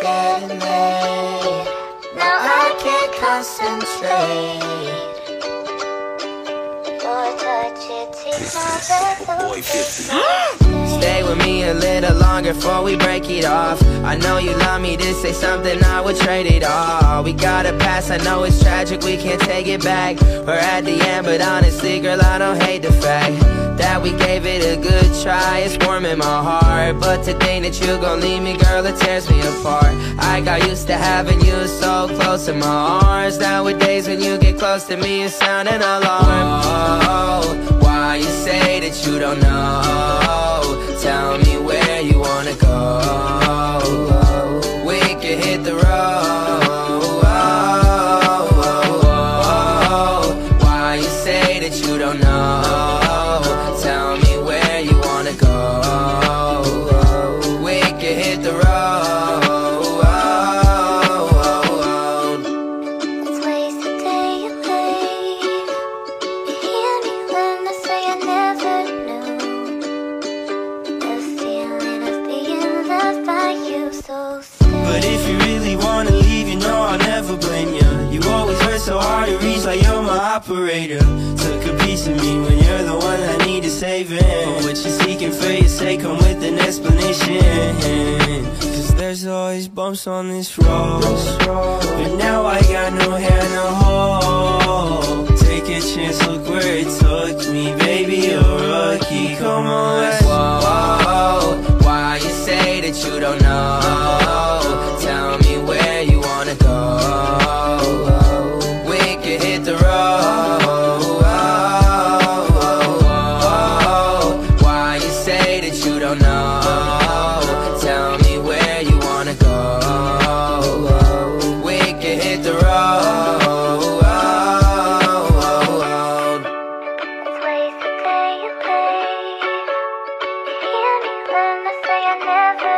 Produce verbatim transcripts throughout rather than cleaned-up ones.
getting late. Now I can't concentrate. Your touch, it takes my breath away. Stay with me a little longer before we break it off. I know you love me, to say something I would trade it all. We got a past, I know it's tragic, we can't take it back. We're at the end, but honestly, girl, I don't hate the fact that we gave it a good try. It's warming my heart, but to think that you gon' leave me, girl, it tears me apart. I got used to having you so close in my arms. Nowadays when you get close to me, you sound an alarm. Oh, why you say that you don't know? Tell me where you wanna go. We can hit the road. Why you say that you don't know? Tell me where you wanna go. We can hit the road. It's wasted day away. You hear me when I say I never knew the feeling of being loved by you. So stay. But if you really wanna leave, you know I'll never blame you. You always work so hard to reach, like you're my operator. Took a piece of me when you're the one I need to save it. But what you're seeking for your sake, come with an explanation. Cause there's always bumps on this road, but now I got no hair, no hold. Take a chance, look where it took me. Baby, you're a rookie, come on, let's Whoa, why you say that you don't know? Tell me where you wanna go. We can hit the road. Why you say that you don't know? Tell me where you wanna go. We can hit the road. It's wasted day away. You hear me when I say I never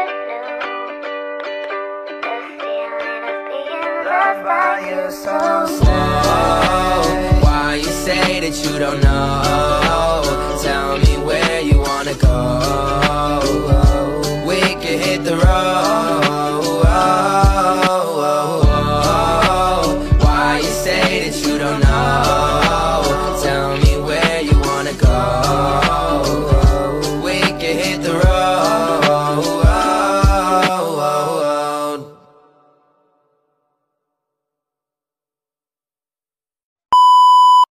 knew the feeling of being loved by you. So stay. Why you say that you don't know? Tell me where you wanna go.